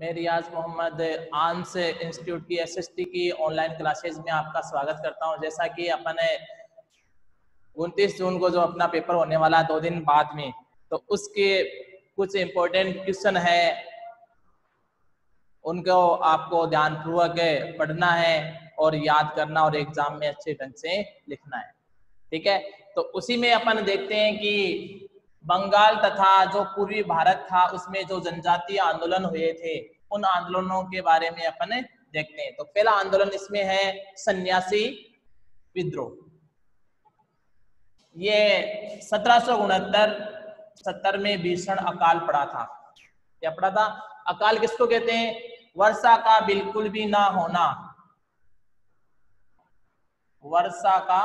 मैं रियाज मोहम्मद आंस इंस्टीट्यूट की एसएसटी की ऑनलाइन क्लासेज में आपका स्वागत करता हूं। जैसा कि अपन 29 जून को जो अपना पेपर होने वाला है 2 दिन बाद में, तो उसके कुछ इम्पोर्टेंट क्वेश्चन है, उनको आपको ध्यानपूर्वक पढ़ना है और याद करना और एग्जाम में अच्छे ढंग से लिखना है। ठीक है, तो उसी में अपन देखते हैं कि बंगाल तथा जो पूर्वी भारत था उसमें जो जनजातीय आंदोलन हुए थे, उन आंदोलनों के बारे में अपन देखते हैं। तो पहला आंदोलन इसमें है सन्यासी विद्रोह। ये 1769-70 में भीषण अकाल पड़ा था। क्या पड़ा था? अकाल किसको कहते हैं? वर्षा का बिल्कुल भी ना होना, वर्षा का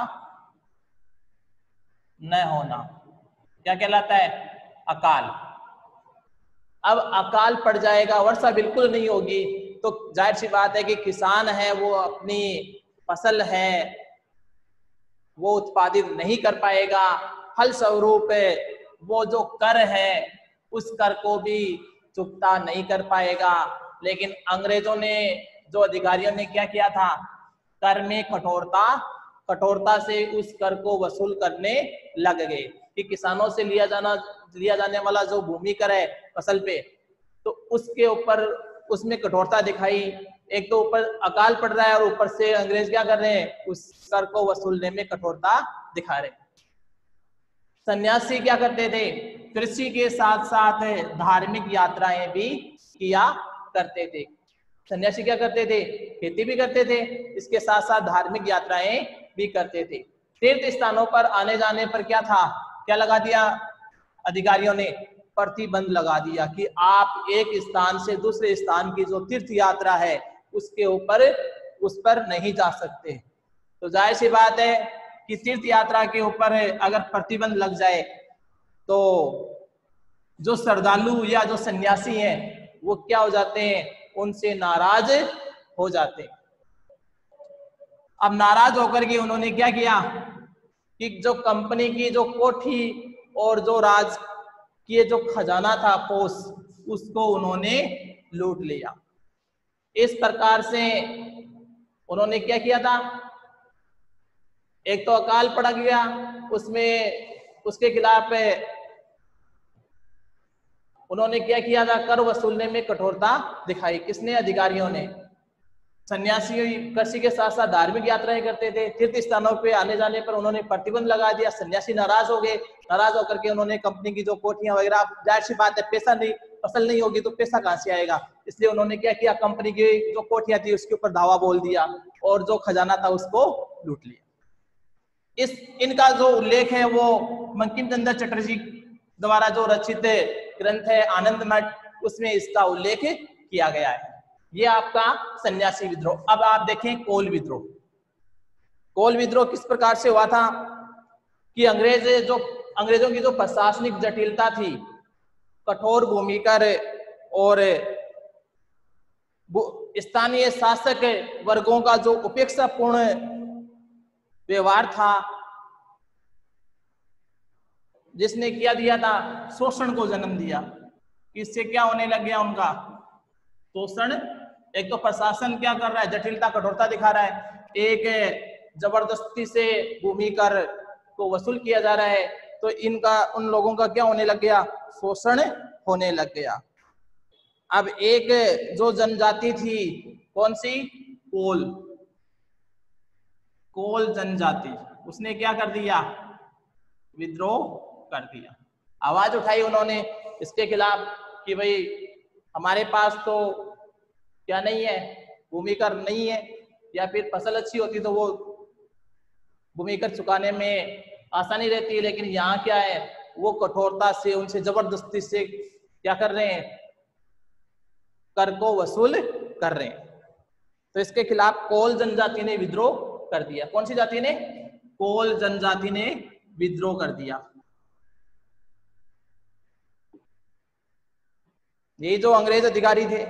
न होना क्या कहलाता है? अकाल। अब अकाल पड़ जाएगा, वर्षा बिल्कुल नहीं होगी, तो जाहिर सी बात है कि किसान है वो अपनी फसल है वो उत्पादित नहीं कर पाएगा। फलस्वरूप वो जो कर है उस कर को भी चुकता नहीं कर पाएगा। लेकिन अंग्रेजों ने, जो अधिकारियों ने क्या किया था, कर में कठोरता से उस कर को वसूल करने लग गए कि किसानों से लिया जाने वाला जो भूमि कर है फसल पे, तो उसके ऊपर उसमें कठोरता दिखाई। एक तो ऊपर अकाल पड़ रहा है और ऊपर से अंग्रेज क्या कर रहे हैं, उस कर को वसूलने में कठोरता दिखा रहे। सन्यासी क्या करते थे? कृषि के साथ साथ धार्मिक यात्राएं भी किया करते थे। सन्यासी क्या करते थे? खेती भी करते थे, इसके साथ साथ धार्मिक यात्राएं भी करते थे। तीर्थ स्थानों पर आने जाने पर क्या था, क्या लगा दिया अधिकारियों ने? प्रतिबंध लगा दिया कि आप एक स्थान से दूसरे स्थान की जो तीर्थ यात्रा है उसके ऊपर उस पर नहीं जा सकते। तो जाहिर सी बात है कि तीर्थ यात्रा के ऊपर अगर प्रतिबंध लग जाए तो जो श्रद्धालु या जो सन्यासी हैं वो क्या हो जाते हैं? उनसे नाराज हो जाते हैं। अब नाराज होकर के उन्होंने क्या किया कि जो कंपनी की जो कोठी और जो राज की जो खजाना था पोस, उसको उन्होंने लूट लिया। इस प्रकार से उन्होंने क्या किया था? एक तो अकाल पड़ गया, उसमें उसके खिलाफ उन्होंने क्या किया था? कर वसूलने में कठोरता दिखाई। किसने? अधिकारियों ने। सन्यासी कृषि के साथ साथ धार्मिक यात्राएं करते थे, तीर्थ स्थानों पे आने जाने पर उन्होंने प्रतिबंध लगा दिया। सन्यासी नाराज हो गए, नाराज होकर के उन्होंने कंपनी की जो कोठियां वगैरह, जाहिर सी बात है पैसा नहीं, फसल नहीं होगी तो पैसा कहां से आएगा, इसलिए उन्होंने क्या किया, कंपनी की जो कोठियां थी उसके ऊपर धावा बोल दिया और जो खजाना था उसको लूट लिया। इनका जो उल्लेख है वो बंकिम चंद्र चटर्जी द्वारा जो रचित ग्रंथ है आनंद मठ, उसमें इसका उल्लेख किया गया है। ये आपका सन्यासी विद्रोह। अब आप देखें कोल विद्रोह। कोल विद्रोह किस प्रकार से हुआ था कि अंग्रेजों की जो प्रशासनिक जटिलता थी, कठोर भूमिकर और स्थानीय शासक वर्गों का जो उपेक्षापूर्ण व्यवहार था, जिसने क्या दिया था? शोषण को जन्म दिया। इससे क्या होने लग गया? उनका शोषण। एक तो प्रशासन क्या कर रहा है? जटिलता, कठोरता दिखा रहा है। एक जबरदस्ती से भूमि कर को वसूल किया जा रहा है, तो उन लोगों का क्या होने लग गया? शोषण होने लग गया। अब एक जो जनजाति थी, कौन सी? कोल जनजाति, उसने क्या कर दिया? विद्रोह कर दिया। आवाज उठाई उन्होंने इसके खिलाफ कि भाई हमारे पास तो क्या नहीं है, भूमिकर नहीं है, या फिर फसल अच्छी होती तो वो भूमिकर चुकाने में आसानी रहती है, लेकिन यहाँ क्या है, वो कठोरता से उनसे जबरदस्ती से क्या कर रहे हैं? कर को वसूल कर रहे हैं। तो इसके खिलाफ कोल जनजाति ने विद्रोह कर दिया। कौन सी जाति ने? कोल जनजाति ने विद्रोह कर दिया। ये जो अंग्रेज अधिकारी थे,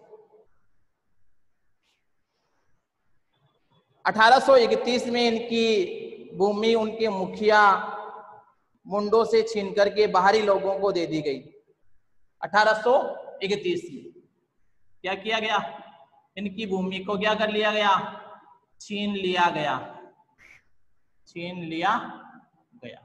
1831 में इनकी भूमि उनके मुखिया मुंडो से छीन करके बाहरी लोगों को दे दी गई। 1831 में क्या किया गया, इनकी भूमि को क्या कर लिया गया, छीन लिया गया, छीन लिया गया।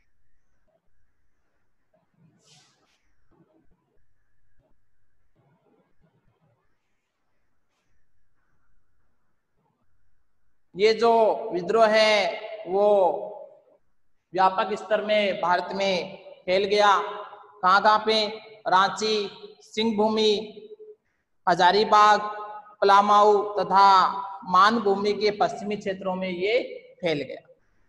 ये जो विद्रोह है वो व्यापक स्तर में भारत में फैल गया। कहाँ कहाँ पे, रांची, सिंहभूमि, हजारीबाग, पलामू तथा मानभूमि के पश्चिमी क्षेत्रों में ये फैल गया।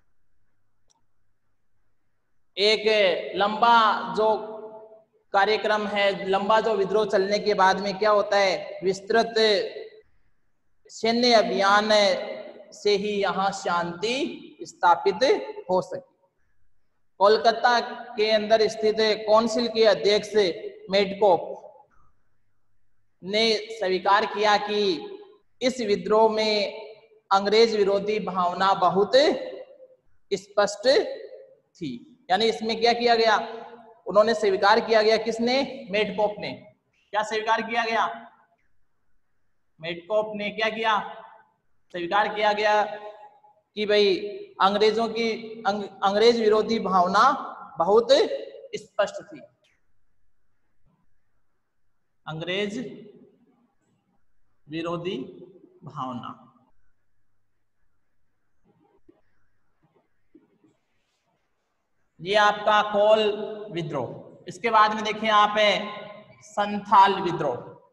एक लंबा जो कार्यक्रम है, लंबा जो विद्रोह चलने के बाद में क्या होता है, विस्तृत सैन्य अभियान से ही यहाँ शांति स्थापित हो सकी। कोलकाता के अंदर स्थित काउंसिल के अध्यक्ष मेडकोफ ने स्वीकार किया कि इस विद्रोह में अंग्रेज विरोधी भावना बहुत स्पष्ट थी। यानी इसमें क्या किया गया, उन्होंने स्वीकार किया गया, किसने, मेडकोफ ने। क्या स्वीकार किया गया, मेडकोफ ने क्या किया, स्वीकार किया गया कि भाई अंग्रेजों की अंग्रेज विरोधी भावना बहुत स्पष्ट थी। अंग्रेज विरोधी भावना, ये आपका कोल विद्रोह। इसके बाद में देखिए आप है संथाल विद्रोह।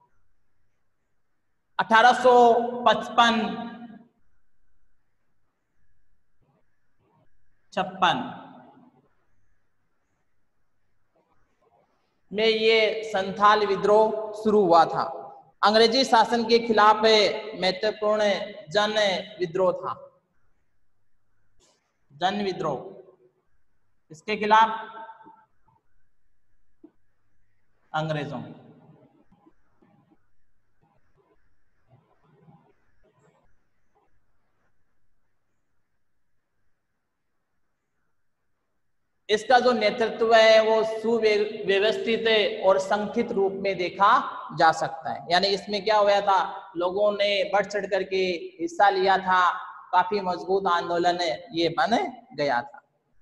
1855-56 में ये संथाल विद्रोह शुरू हुआ था। अंग्रेजी शासन के खिलाफ महत्वपूर्ण जन विद्रोह था। जन विद्रोह इसके खिलाफ, अंग्रेजों। इसका जो नेतृत्व है वो सुव्यवस्थित और संगठित रूप में देखा जा सकता है। यानी इसमें क्या हुआ था, लोगों ने बढ़ चढ़ करके हिस्सा लिया था, काफी मजबूत आंदोलन ये बन गया था।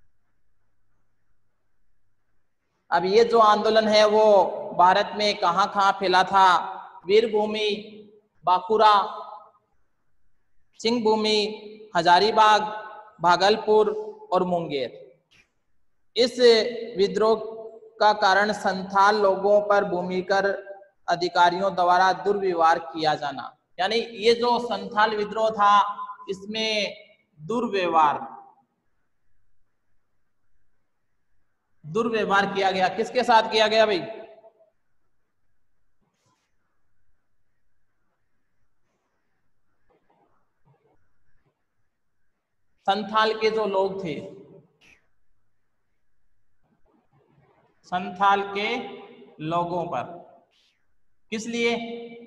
अब ये जो आंदोलन है वो भारत में कहाँ कहाँ फैला था, वीरभूमि, बांकुरा, सिंहभूमि, हजारीबाग, भागलपुर और मुंगेर। इस विद्रोह का कारण संथाल लोगों पर भूमिकर अधिकारियों द्वारा दुर्व्यवहार किया जाना। यानी ये जो संथाल विद्रोह था इसमें दुर्व्यवहार किया गया। किसके साथ किया गया भाई, संथाल के जो लोग थे, संथाल के लोगों पर। किस लिए,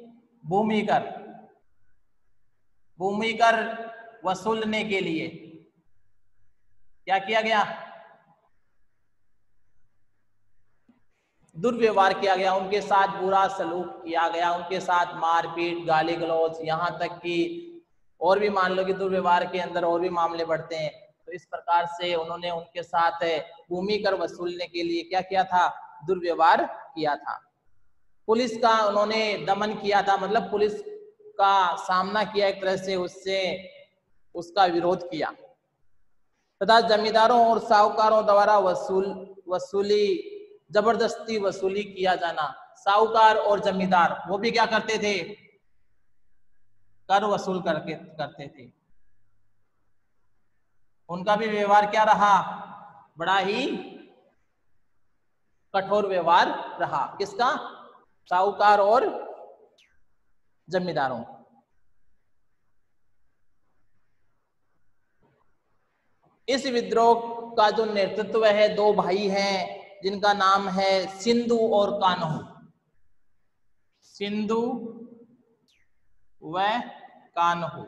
भूमिकर वसूलने के लिए क्या किया गया, दुर्व्यवहार किया गया, उनके साथ बुरा सलूक किया गया, उनके साथ मारपीट, गाली गलौज, यहाँ तक कि और भी मान लो कि दुर्व्यवहार के अंदर और भी मामले बढ़ते हैं। तो इस प्रकार से उन्होंने उनके साथ भूमि कर वसूलने के लिए क्या किया था, दुर्व्यवहार किया था। पुलिस का उन्होंने दमन किया था, मतलब पुलिस का सामना किया एक तरह से, उससे उसका विरोध किया। तथा जमींदारों और साहूकारों द्वारा वसूली, जबरदस्ती वसूली किया जाना। साहूकार और जमींदार वो भी क्या करते थे, कर वसूल करते थे। उनका भी व्यवहार क्या रहा, बड़ा ही कठोर व्यवहार रहा। किसका, साहूकार और जमींदारों। इस विद्रोह का जो नेतृत्व है, दो भाई हैं जिनका नाम है सिंधु और कान्हू। सिंधु व कान्हू।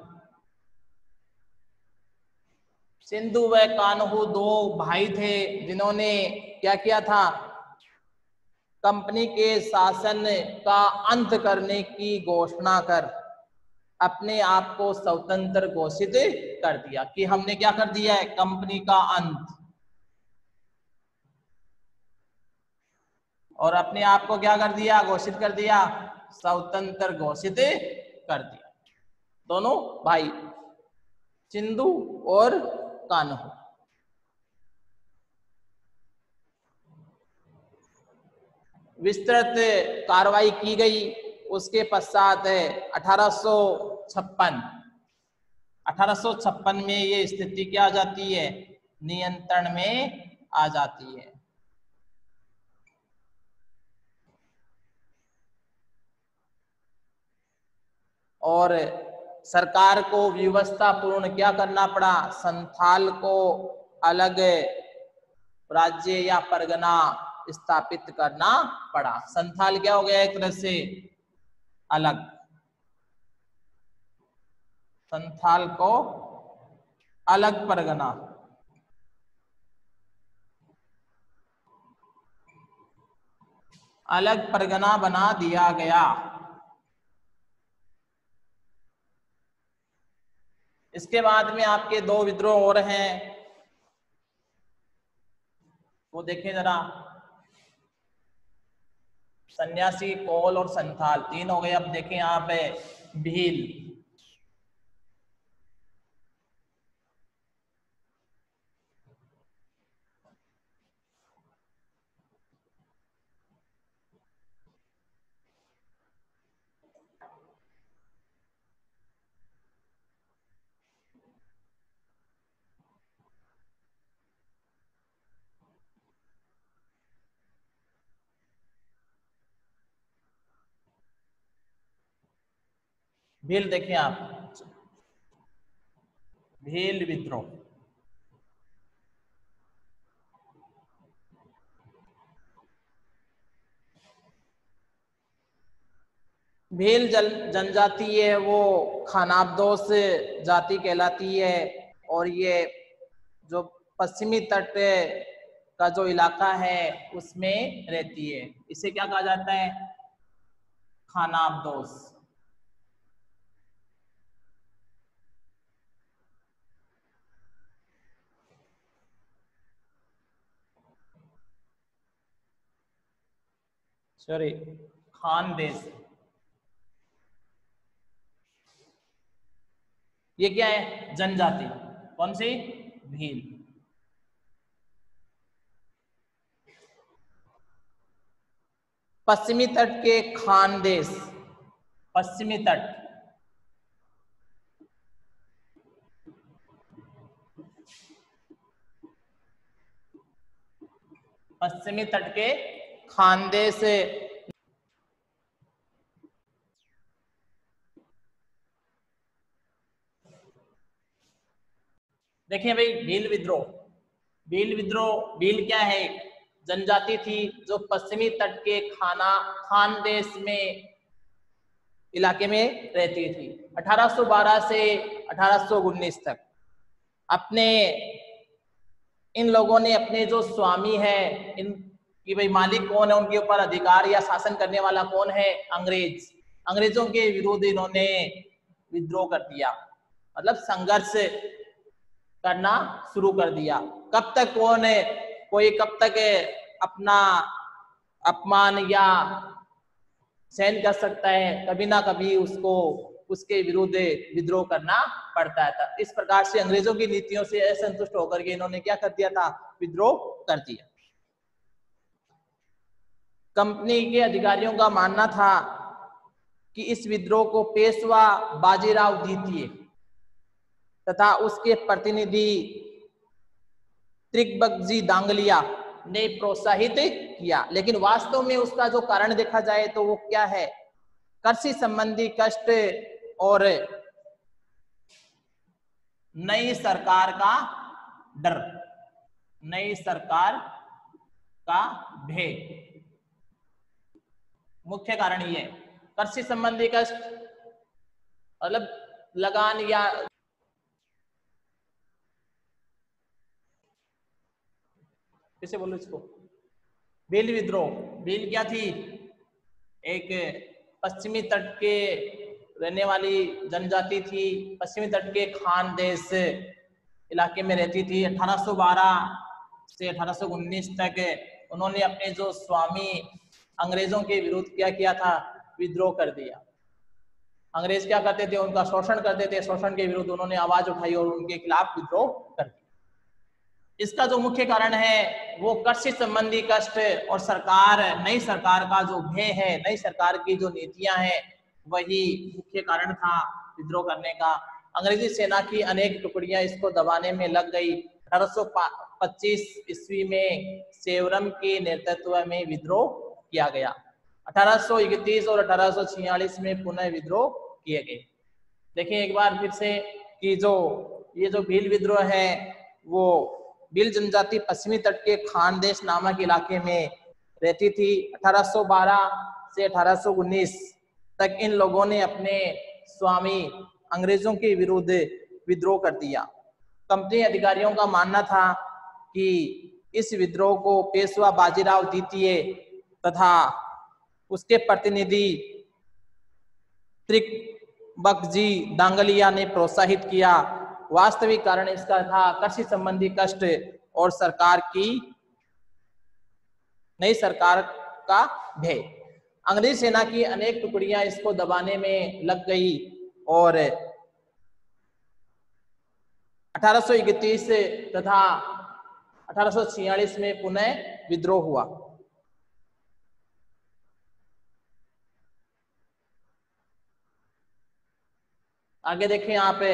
सिंधु व कान्हू दो भाई थे जिन्होंने क्या किया था, कंपनी के शासन का अंत करने की घोषणा कर अपने आप को स्वतंत्र घोषित कर दिया। कि हमने क्या कर दिया है? कंपनी का अंत, और अपने आप को क्या कर दिया? घोषित कर दिया, स्वतंत्र घोषित कर दिया। दोनों भाई चिंदू और कान्हू। विस्तृत कार्रवाई की गई। उसके पश्चात 1856 में ये स्थिति क्या आ जाती है? नियंत्रण में आ जाती है। और सरकार को व्यवस्था पूर्ण क्या करना पड़ा? संथाल को अलग राज्य या परगना स्थापित करना पड़ा। संथाल क्या हो गया? एक तरह से अलग। संथाल को अलग परगना, अलग परगना बना दिया गया। इसके बाद में आपके दो विद्रोह और हैं, वो देखें जरा। सन्यासी, कोल और संथाल, तीन हो गए। अब देखें यहाँ पे भील। भील देखें आप, भील विद्रोह। भील जनजाति है, वो खानाबदोश जाति कहलाती है। और ये जो पश्चिमी तट का जो इलाका है उसमें रहती है। इसे क्या कहा जाता है? खानाबदोश। सॉरी, खानदेश। ये क्या है? जनजाति। कौन सी? भील। पश्चिमी तट के खानदेश, पश्चिमी तट, पश्चिमी तट के खानदेश। देखिए भाई, भील विद्रोह, भील विद्रोह, भील क्या है? जनजाति थी जो पश्चिमी तट के खानदेश में इलाके में रहती थी। 1812 से 1819 तक अपने इन लोगों ने अपने जो स्वामी है, इन कि भाई मालिक कौन है, उनके ऊपर अधिकार या शासन करने वाला कौन है? अंग्रेज। अंग्रेजों के विरुद्ध इन्होंने विद्रोह कर दिया, मतलब संघर्ष करना शुरू कर दिया। कब तक कोई कब तक अपना अपमान या सहन कर सकता है? कभी ना कभी उसको उसके विरुद्ध विद्रोह करना पड़ता था। इस प्रकार से अंग्रेजों की नीतियों से असंतुष्ट होकर के इन्होंने क्या कर दिया था? विद्रोह कर दिया। कंपनी के अधिकारियों का मानना था कि इस विद्रोह को पेशवा बाजीराव द्वितीय तथा उसके प्रतिनिधि त्रिकबगजी दांगलिया ने प्रोत्साहित किया। लेकिन वास्तव में उसका जो कारण देखा जाए तो वो क्या है? कृषि संबंधी कष्ट और नई सरकार का डर, नई सरकार का भय, मुख्य कारण ये। कृषि संबंधी कष्ट मतलब लगान या कैसे बोलो इसको, भील विद्रोह, भील क्या थी? एक पश्चिमी तट के रहने वाली जनजाति थी, पश्चिमी तट के खानदेश इलाके में रहती थी। 1812 से 1819 तक उन्होंने अपने जो स्वामी अंग्रेजों के विरुद्ध क्या किया था? विद्रोह कर दिया। अंग्रेज क्या करते थे? उनका शोषण करते थे, शोषण के विरुद्ध उन्होंने आवाज उठाई और उनके खिलाफ विद्रोह कर दिया। इसका जो मुख्य कारण है वो कृषि संबंधी कष्ट और सरकार, नई सरकार का जो भय है, नई सरकार की जो नीतियां हैं, वही मुख्य कारण था विद्रोह करने का। अंग्रेजी सेना की अनेक टुकड़ियां इसको दबाने में लग गई। 1825 ईस्वी में सेवरम के नेतृत्व में विद्रोह किया गया। 1831 और 1846 में पुनः विद्रोह किए गए। देखिए एक बार फिर से कि ये जो भील विद्रोह है वो भील जनजाति पश्चिमी तट के खानदेश नामक इलाके में रहती थी। 1812 से 1819 तक इन लोगों ने अपने स्वामी अंग्रेजों के विरुद्ध विद्रोह कर दिया। कंपनी अधिकारियों का मानना था कि इस विद्रोह को पेशवा बाजीराव द्वितीय तथा उसके प्रतिनिधि त्रिकबकजी डांगलिया ने प्रोत्साहित किया। वास्तविक कारण इसका था कृषि संबंधी कष्ट और नई सरकार का भय। अंग्रेजी सेना की अनेक टुकड़ियां इसको दबाने में लग गई और 1831 तथा 1846 में पुनः विद्रोह हुआ। आगे देखिए यहाँ पे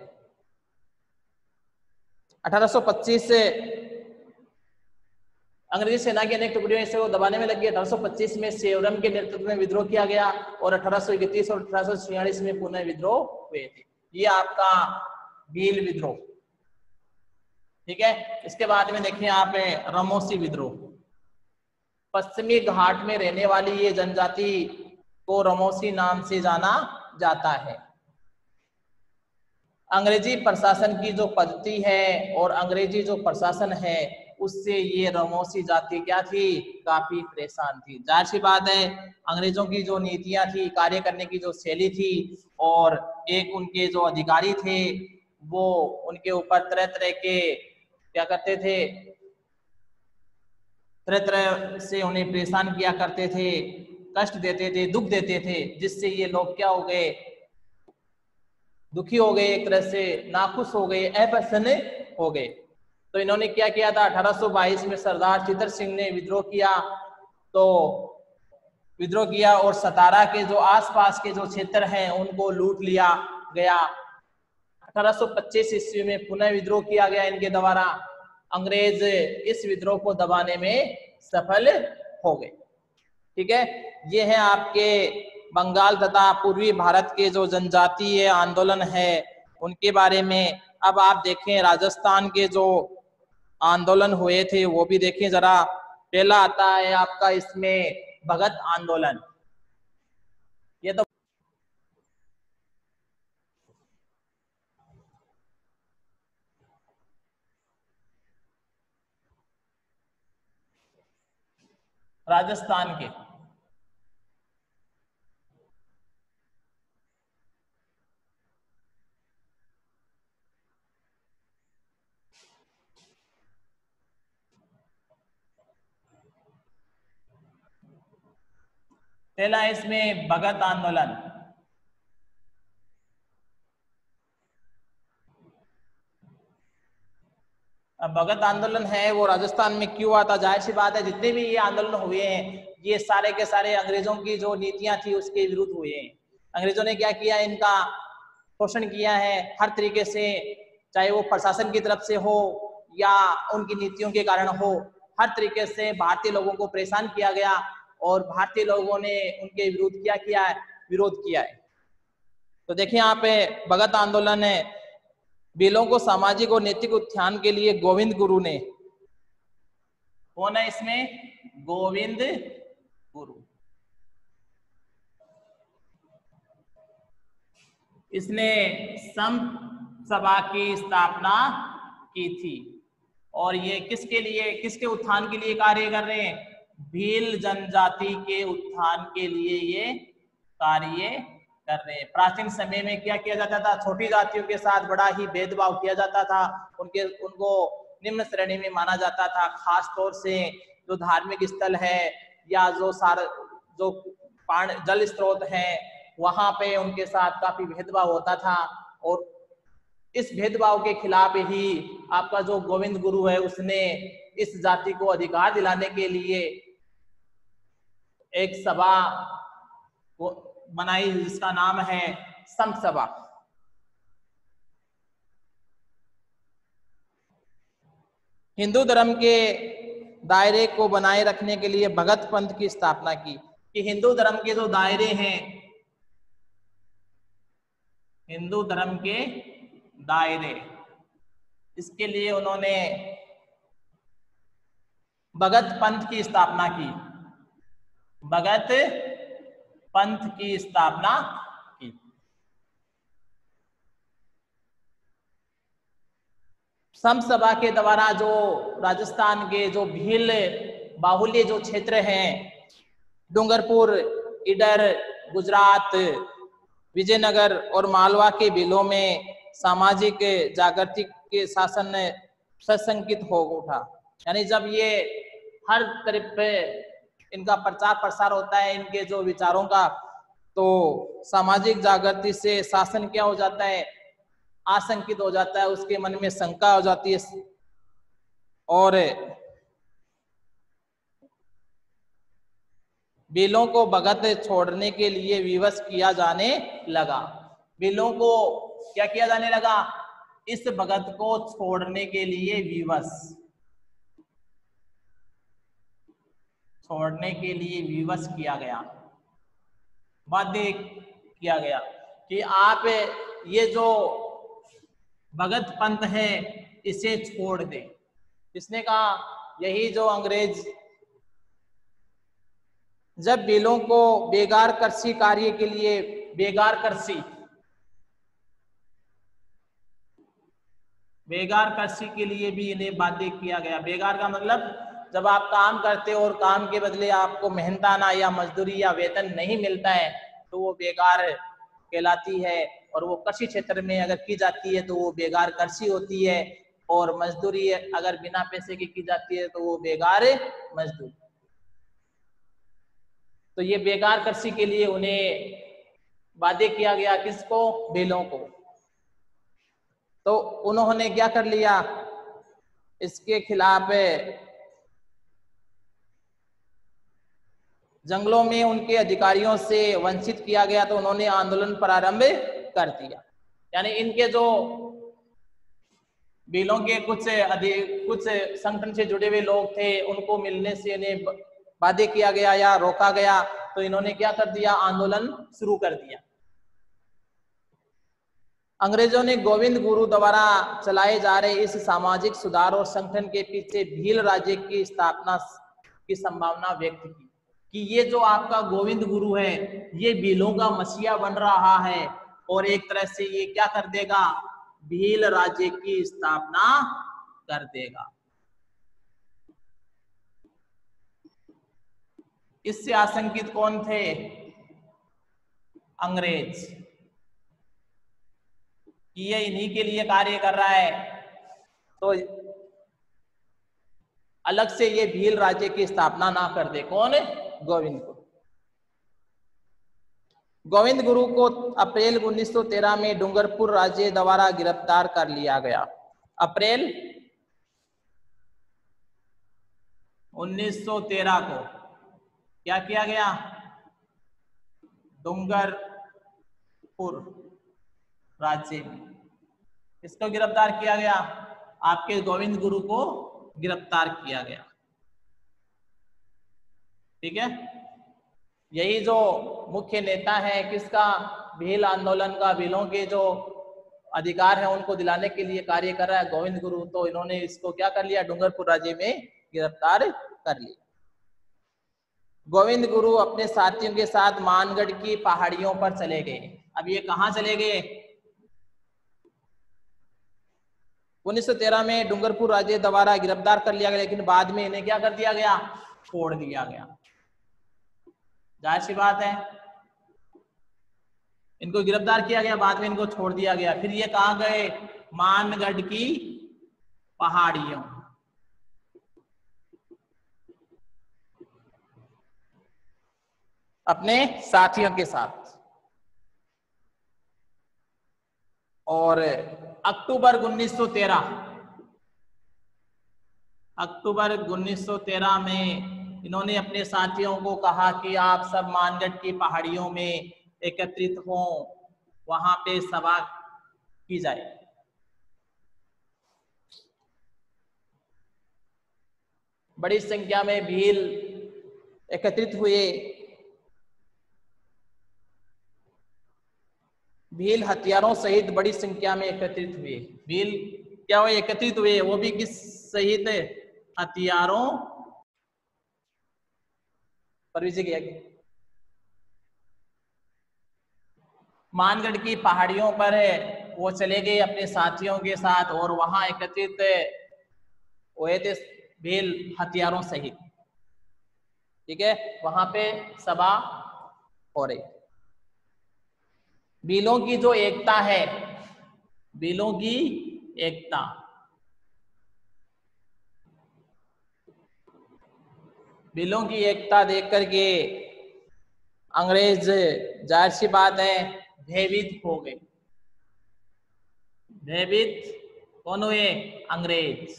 1825 से अंग्रेजी सेना की अनेक टुकड़ियों से वो दबाने में लगी। 1825 में सेवरम के नेतृत्व में विद्रोह किया गया और 1831 और 1846 में पुनः विद्रोह हुए थे। ये आपका भील विद्रोह, ठीक है। इसके बाद में देखिए यहाँ पे रमोसी विद्रोह। पश्चिमी घाट में रहने वाली ये जनजाति को रमोसी नाम से जाना जाता है। अंग्रेजी प्रशासन की जो पद्धति है और अंग्रेजी जो प्रशासन है उससे ये रमोसी जाति क्या थी? काफी परेशान थी। जाहिर सी बात है अंग्रेजों की जो नीतियां थी, कार्य करने की जो शैली थी और एक उनके जो अधिकारी थे वो उनके ऊपर तरह तरह के क्या करते थे, तरह तरह से उन्हें परेशान किया करते थे, कष्ट देते थे, दुख देते थे, जिससे ये लोग क्या हो गए? दुखी हो गए, एक तरह से नाखुश हो गए, अप्रसन्न हो गए। तो इन्होंने क्या किया था? 1822 में सरदार चित्तर सिंह ने विद्रोह किया और सतारा के जो आसपास के जो क्षेत्र हैं उनको लूट लिया गया। 1825 ईस्वी में पुनः विद्रोह किया गया इनके द्वारा। अंग्रेज इस विद्रोह को दबाने में सफल हो गए, ठीक है। ये है आपके बंगाल तथा पूर्वी भारत के जो जनजातीय आंदोलन है उनके बारे में। अब आप देखें राजस्थान के जो आंदोलन हुए थे वो भी देखें जरा। पहला आता है आपका इसमें भगत आंदोलन। ये तो राजस्थान के पहला इसमें भगत आंदोलन। भगत आंदोलन है वो राजस्थान में क्यों आता? जाहिर सी बात है जितने भी ये आंदोलन हुए हैं ये सारे के सारे अंग्रेजों की जो नीतियां थी उसके विरुद्ध हुए हैं। अंग्रेजों ने क्या किया? इनका शोषण किया है हर तरीके से, चाहे वो प्रशासन की तरफ से हो या उनकी नीतियों के कारण हो। हर तरीके से भारतीय लोगों को परेशान किया गया और भारतीय लोगों ने उनके विरुद्ध क्या किया है? विरोध किया है। तो देखिए यहाँ पे भगत आंदोलन है। भीलों को सामाजिक और नैतिक उत्थान के लिए गोविंद गुरु ने, कौन है इसमें? गोविंद गुरु। इसने संत सभा की स्थापना की थी और ये किसके लिए, किसके उत्थान के लिए कार्य कर रहे हैं? भील जनजाति के उत्थान के लिए ये कार्य कर रहे हैं। प्राचीन समय में क्या किया जाता था, छोटी जातियों के साथ बड़ा ही भेदभाव किया जाता था, उनको निम्न श्रेणी में माना जाता था। खास तौर से जो धार्मिक स्थल है या जो जल स्रोत है वहां पे उनके साथ काफी भेदभाव होता था। और इस भेदभाव के खिलाफ ही आपका जो गोविंद गुरु है उसने इस जाति को अधिकार दिलाने के लिए एक सभा बनाई जिसका नाम है संत सभा। हिंदू धर्म के दायरे को बनाए रखने के लिए भगत पंथ की स्थापना की, कि हिंदू धर्म के जो दायरे हैं, हिंदू धर्म के दायरे, इसके लिए उन्होंने भगत पंथ की स्थापना की। भगत पंथ की स्थापना की। संत सभा के द्वारा जो राजस्थान के जो भील बाहुल्य जो क्षेत्र हैं, डूंगरपुर, इडर, गुजरात, विजयनगर और मालवा के भीलों में सामाजिक जागृति के शासन सशंकित हो उठा। यानी जब ये हर तरफ पे इनका प्रचार प्रसार होता है इनके जो विचारों का, तो सामाजिक जागृति से शासन क्या हो जाता है, आशंकित हो जाता है, उसके मन में शंका हो जाती है और बिलों को भगत छोड़ने के लिए विवश किया जाने लगा। बिलों को क्या किया जाने लगा, इस भगत को छोड़ने के लिए विवश, छोड़ने के लिए विवश किया गया, बाध्य किया गया कि आप ये जो भगत पंथ है इसे छोड़ दें। किसने कहा, यही जो अंग्रेज जब बिलों को बेगार कृषि कार्य के लिए, बेगार कृषि के लिए भी इन्हें बाध्य किया गया। बेगार का मतलब जब आप काम करते हो और काम के बदले आपको मेहनताना या मजदूरी या वेतन नहीं मिलता है तो वो बेगार कहलाती है। और वो कृषि क्षेत्र में अगर की जाती है तो वो बेगार कृषि होती है, और मजदूरी अगर बिना पैसे की जाती है तो वो बेगार मजदूर। तो ये बेगार कृषि के लिए उन्हें बाध्य किया गया। किसको, बिलों को। तो उन्होंने क्या कर लिया, इसके खिलाफ जंगलों में उनके अधिकारियों से वंचित किया गया तो उन्होंने आंदोलन प्रारंभ कर दिया। यानी इनके जो बिलों के कुछ संगठन से जुड़े हुए लोग थे उनको मिलने से इन्हें बाध्य किया गया या रोका गया, तो इन्होंने क्या कर दिया, आंदोलन शुरू कर दिया। अंग्रेजों ने गोविंद गुरु द्वारा चलाए जा रहे इस सामाजिक सुधार और संगठन के पीछे भील राज्य की स्थापना की संभावना व्यक्त की कि ये जो आपका गोविंद गुरु है ये भीलों का मसीहा बन रहा है और एक तरह से ये क्या कर देगा, भील राज्य की स्थापना कर देगा। इससे आशंकित कौन थे, अंग्रेज, कि ये इन्हीं के लिए कार्य कर रहा है, तो अलग से ये भील राज्य की स्थापना ना कर दे। कौन, गोविंद गुरु। गोविंद गुरु को अप्रैल 1913 में डूंगरपुर राज्य द्वारा गिरफ्तार कर लिया गया। अप्रैल 1913 को क्या किया गया, डूंगरपुर राज्य में किसको गिरफ्तार किया गया, आपके गोविंद गुरु को गिरफ्तार किया गया। ठीक है, यही जो मुख्य नेता है किसका, भील आंदोलन का, भीलों के जो अधिकार है उनको दिलाने के लिए कार्य कर रहा है गोविंद गुरु। तो इन्होंने इसको क्या कर लिया, डूंगरपुर राज्य में गिरफ्तार कर लिया। गोविंद गुरु अपने साथियों के साथ मानगढ़ की पहाड़ियों पर चले गए। अब ये कहाँ चले गए, 1913 में डूंगरपुर राज्य द्वारा गिरफ्तार कर लिया गया, लेकिन बाद में इन्हें क्या कर दिया गया, छोड़ दिया गया। जाहिर सी बात है, इनको गिरफ्तार किया गया, बाद में इनको छोड़ दिया गया। फिर ये कहाँ गए? मानगढ़ की पहाड़ियों। अपने साथियों के साथ। और अक्टूबर 1913 में इन्होंने अपने साथियों को कहा कि आप सब मानगढ़ की पहाड़ियों में एकत्रित हों, वहां पे सभा की जाए। बड़ी संख्या में भील एकत्रित हुए। भील हथियारों सहित बड़ी संख्या में एकत्रित हुए। भील क्या हुए? एकत्रित हुए, वो भी किस सहित? हथियारों पर विजय किया गया। मानगढ़ की पहाड़ियों पर वो चले गए अपने साथियों के साथ और वहां एकत्रित हुए थे भील हथियारों सहित। ठीक है, वहां पे सभा हो रही। भीलों की जो एकता है, भीलों की एकता, भीलों की एकता देख करके अंग्रेज जाहिर सी बात है भयभीत हो गए। भयभीत कौन हुए? अंग्रेज,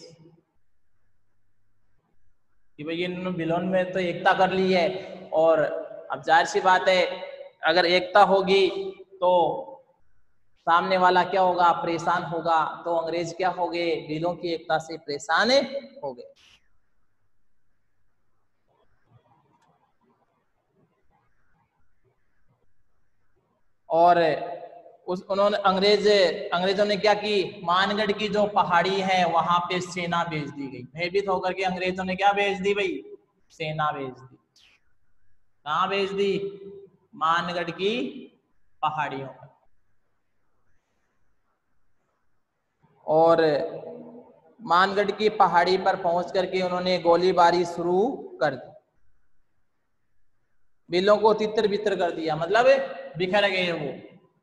कि भाई इन्होंने भीलों में तो एकता कर ली है, और अब जाहिर सी बात है अगर एकता होगी तो सामने वाला क्या होगा? परेशान होगा। तो अंग्रेज क्या हो गए? भीलों की एकता से परेशान हो गए। और उन्होंने अंग्रेजों ने क्या की? मानगढ़ की जो पहाड़ी है वहां पे सेना भेज दी गई। भयभीत होकर के अंग्रेजों ने क्या भेज दी भाई? सेना भेज दी। कहाँ भेज दी? मानगढ़ की पहाड़ियों पर। और मानगढ़ की पहाड़ी पर पहुंच करके उन्होंने गोलीबारी शुरू कर दी। बिलों को तितर बितर कर दिया, मतलब बिखर गए वो।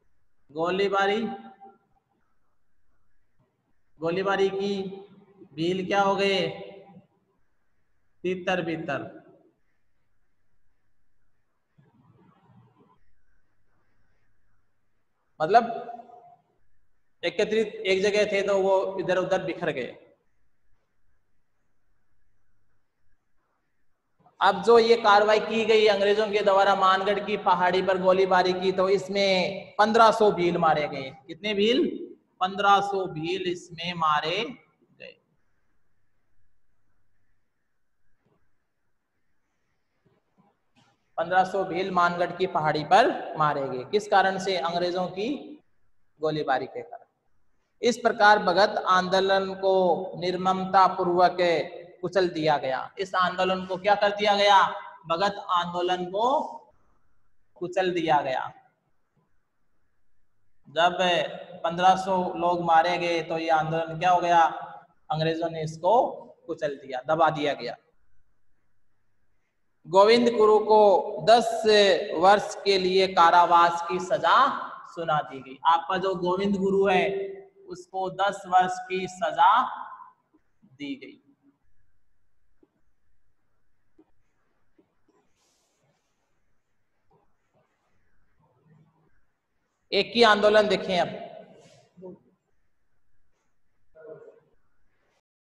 गोलीबारी की, भील क्या हो गए? तितर बितर। मतलब एकत्रित एक जगह थे तो वो इधर उधर बिखर गए। अब जो ये कार्रवाई की गई अंग्रेजों के द्वारा मानगढ़ की पहाड़ी पर गोलीबारी की, तो इसमें 1500 भील मारे गए। कितने भील? 1500 भील इसमें मारे गए। 1500 भील मानगढ़ की पहाड़ी पर मारे गए। किस कारण से? अंग्रेजों की गोलीबारी के कारण। इस प्रकार भगत आंदोलन को निर्ममता पूर्वक कुचल दिया गया। इस आंदोलन को क्या कर दिया गया? भगत आंदोलन को कुचल दिया गया। जब 1500 लोग मारे गए तो ये आंदोलन क्या हो गया? अंग्रेजों ने इसको कुचल दिया, दबा दिया गया। गोविंद गुरु को 10 वर्ष के लिए कारावास की सजा सुना दी गई। आपका जो गोविंद गुरु है उसको 10 वर्ष की सजा दी गई। एक ही आंदोलन देखें अब,